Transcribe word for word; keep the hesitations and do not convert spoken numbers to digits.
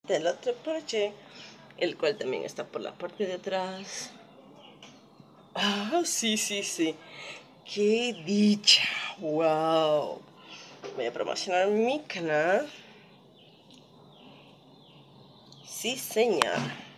del otro parche, el cual también está por la parte de atrás. Ah, sí, sí, sí. ¡Qué dicha! ¡Wow! Voy a promocionar mi canal. Sí, señor.